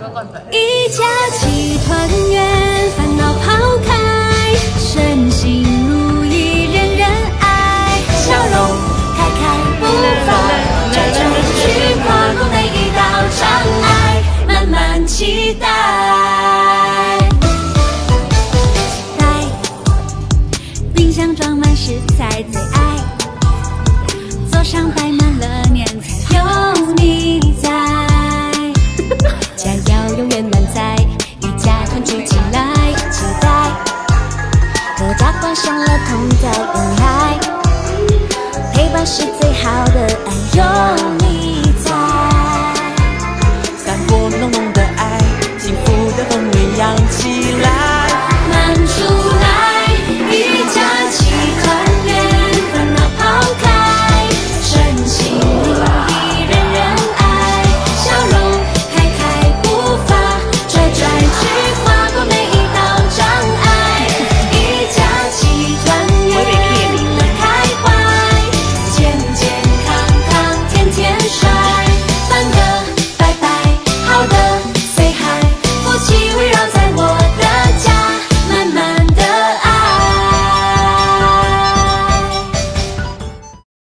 一家齐团圆，烦恼抛开，身心如意，人人爱，笑容开开步伐，拽着去跨过每一道障碍，慢慢期待。冰箱装满食材最爱，桌上摆满了年菜，有你在。家要永远满载，一家团聚起来，期待各家挂上了同在恩爱，陪伴是最好的爱，永远。